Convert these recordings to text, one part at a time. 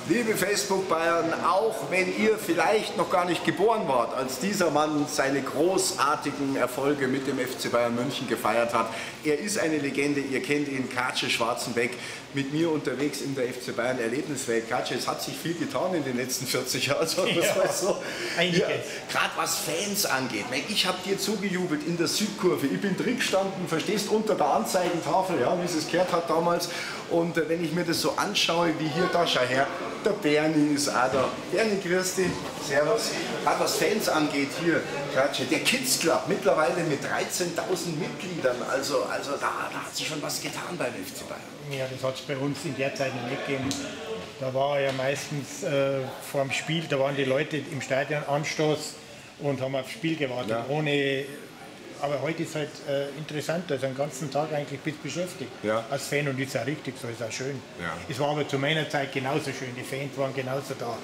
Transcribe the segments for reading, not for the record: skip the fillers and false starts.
Liebe Facebook Bayern, auch wenn ihr vielleicht noch gar nicht geboren wart, als dieser Mann seine großartigen Erfolge mit dem FC Bayern München gefeiert hat. Er ist eine Legende, ihr kennt ihn, Katsche Schwarzenbeck, mit mir unterwegs in der FC Bayern Erlebniswelt. Katsche, es hat sich viel getan in den letzten 40 Jahren, sagen wir es mal so. Einiges. Ja, gerade was Fans angeht. Ich habe dir zugejubelt in der Südkurve. Ich bin drin gestanden, verstehst, unter der Anzeigentafel, ja, wie es gehört hat damals. Und wenn ich mir das so anschaue, wie hier, da schau her, der Bernie ist auch da. Bernie, grüß dich. Servus. Gerade was Fans angeht hier, Katsche, der Kids Club, mittlerweile mit 13.000 Mitgliedern. Also da hat sich schon was getan beim FC Bayern. Ja, das hat es bei uns in der Zeit noch nicht gegeben. Da war ja meistens vor dem Spiel, da waren die Leute im Stadion Anstoß und haben aufs Spiel gewartet. Ja. Aber heute ist halt interessant, also den ganzen Tag eigentlich bist beschäftigt als Fan und ist auch richtig so, ist auch schön. Ja. Es war aber zu meiner Zeit genauso schön, die Fans waren genauso da.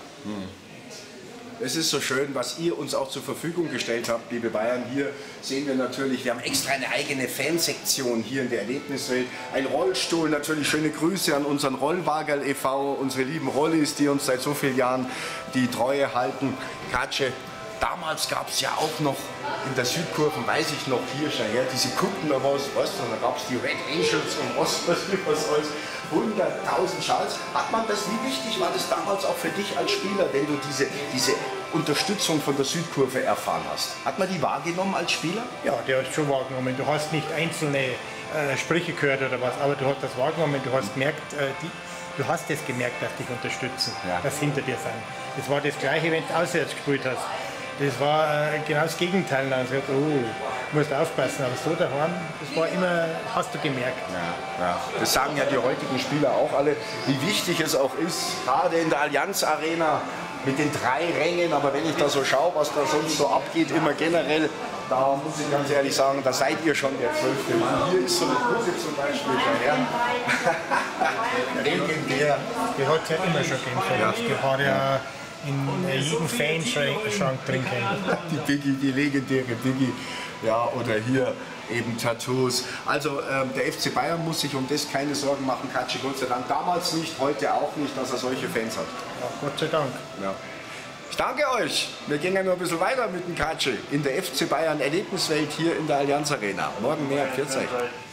Es ist so schön, was ihr uns auch zur Verfügung gestellt habt, liebe Bayern. Hier sehen wir natürlich, wir haben extra eine eigene Fansektion hier in der Erlebniswelt. Ein Rollstuhl, natürlich schöne Grüße an unseren Rollwagerl e.V., unsere lieben Rollis, die uns seit so vielen Jahren die Treue halten. Katsche, damals gab es ja auch noch in der Südkurve, weiß ich noch, hier schon her, diese Kutten, da weißt du, da gab es die Red Angels und was alles. 100.000 Schals. Hat man das, wie wichtig war das damals auch für dich als Spieler, wenn du diese Unterstützung von der Südkurve erfahren hast? Hat man die wahrgenommen als Spieler? Ja, der hat schon wahrgenommen. Du hast nicht einzelne Sprüche gehört oder was, aber du hast das wahrgenommen, du hast gemerkt, du hast es gemerkt, dass dich unterstützen, dass hinter dir sind. Das war das Gleiche, wenn du auswärts gespielt hast. Das war genau das Gegenteil. Also, du musst aufpassen, aber so daheim, das war immer, hast du gemerkt. Ja. Das sagen ja die heutigen Spieler auch alle, wie wichtig es auch ist, gerade in der Allianz Arena mit den 3 Rängen. Aber wenn ich da so schaue, was da sonst so abgeht, immer generell, da muss ich ganz ehrlich sagen, da seid ihr schon der 12. Mann. Hier ist so eine Brücke zum Beispiel. Legendär. Die hat es ja immer schon gegeben von uns. Die hat ja in jedem Fanschrank drin. Die Biggie, die legendäre Biggie. Ja, oder hier eben Tattoos. Also der FC Bayern muss sich um das keine Sorgen machen, Katsche, Gott sei Dank. Damals nicht, heute auch nicht, dass er solche Fans hat. Ja, Gott sei Dank. Ja. Ich danke euch. Wir gehen ja noch ein bisschen weiter mit dem Katsche in der FC Bayern Erlebniswelt hier in der Allianz Arena. Morgen mehr. Pfiat euch.